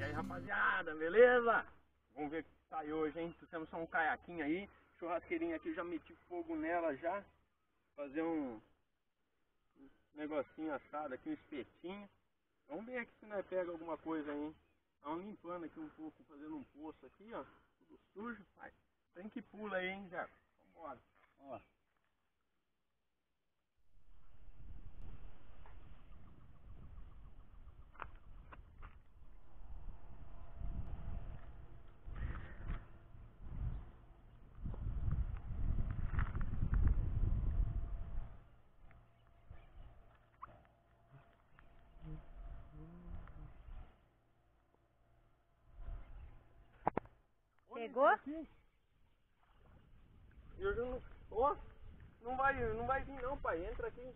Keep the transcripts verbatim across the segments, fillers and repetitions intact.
aí, rapaziada, beleza? Vamos ver o que sai hoje, hein? Trouxemos só um caiaquinho aí, churrasqueirinha aqui, já meti fogo nela já. Fazer um negocinho assado aqui, um espetinho. Vamos ver aqui se nós pega alguma coisa aí, hein? Estamos limpando aqui um pouco, fazendo um poço aqui, ó. Tudo sujo, pai. Tem que pula aí, hein, Jefferson? Vambora. Ó. Pegou? Eu já não... Ó, não vai, não vai vir não, pai. Entra aqui.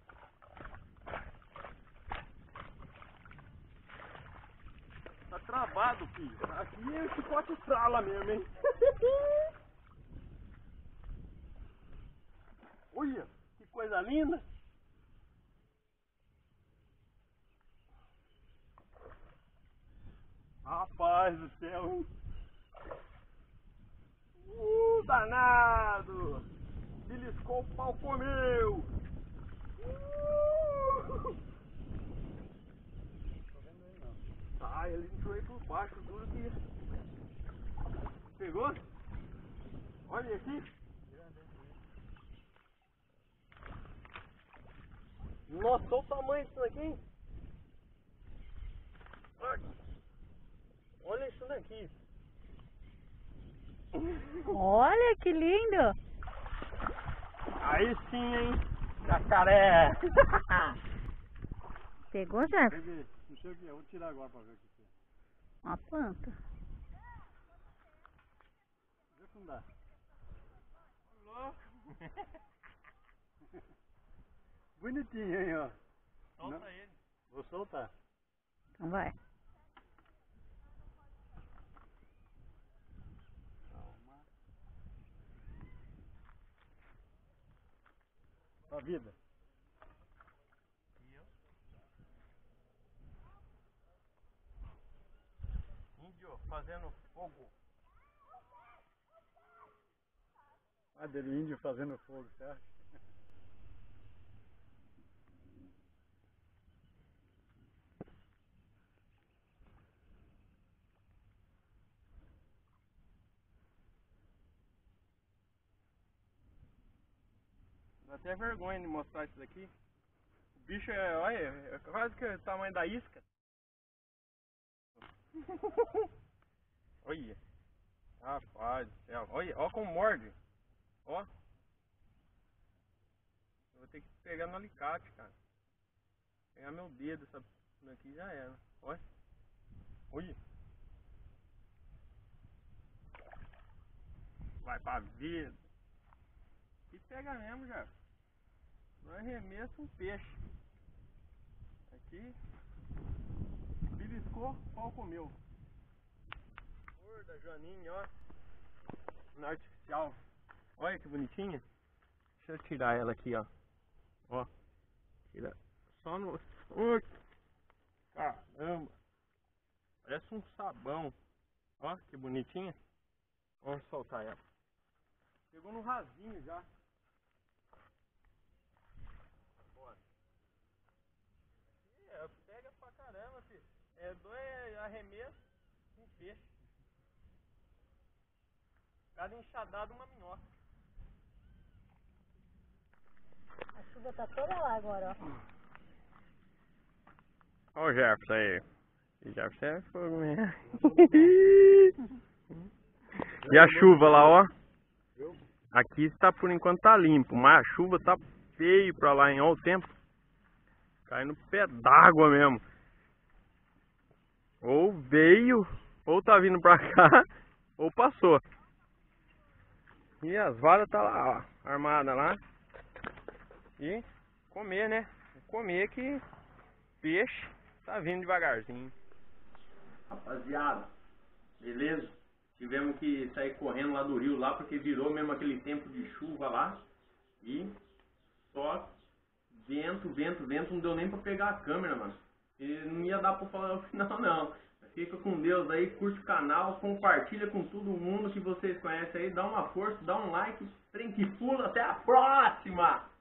Tá travado, filho. Aqui é chicote estrala mesmo, hein? Olha, que coisa linda. Rapaz do céu, hein? Uh, danado! Beliscou, o pau comeu! Uh! Tô vendo ele não. Ah, ele entrou aí por baixo, duro que... Pegou? Olha aqui! Nossa, olha o tamanho disso aqui! Olha isso daqui! Olha que lindo! Aí sim, hein? Jacaré! Pegou, já? Peguei. Não sei o que é. Vou tirar agora pra ver o que é. Uma planta. Vê se não dá. Louco! Bonitinho, hein, ó. Solta Não. ele. Vou soltar. Então vai. Calma. Pra vida. Índio fazendo fogo. Ah, dele índio fazendo fogo, certo? Dá até vergonha de mostrar isso daqui. O bicho é, olha, é quase que o tamanho da isca. Olha. Rapaz do céu. Olha, olha como morde. Ó. Eu vou ter que pegar no alicate, cara. Pegar meu dedo, essa daqui já era. Olha. Olha. Vai pra vida. E pega mesmo, já. Não arremessa um peixe. Aqui. Beliscou, o pau comeu. Cor da joaninha, ó. Na artificial. Olha que bonitinha. Deixa eu tirar ela aqui, ó. Ó. Tira. Só no... Ui. Caramba. Parece um sabão. Ó, que bonitinha. Vamos soltar ela. Pegou no rasinho já. Bora. É, pega pra caramba, filho. É dois arremessos, um peixe. Cada enxadado, uma minhoca. A chuva tá toda lá agora, ó. Ó o Jefferson aí. O Jefferson é fogo mesmo. E a chuva lá, ó. Aqui está por enquanto tá limpo, mas a chuva tá feio pra lá em all tempo. Caindo pé d'água mesmo. Ou veio, ou tá vindo pra cá, ou passou. E as varas tá lá, ó, armada lá. E comer, né? Comer que peixe tá vindo devagarzinho. Rapaziada, beleza? Tivemos que sair correndo lá do rio lá, porque virou mesmo aquele tempo de chuva lá. E só vento, vento, vento, não deu nem pra pegar a câmera, mano. E não ia dar pra falar no final não. Fica com Deus aí, curte o canal, compartilha com todo mundo que vocês conhecem aí, dá uma força, dá um like, trem que pula, até a próxima!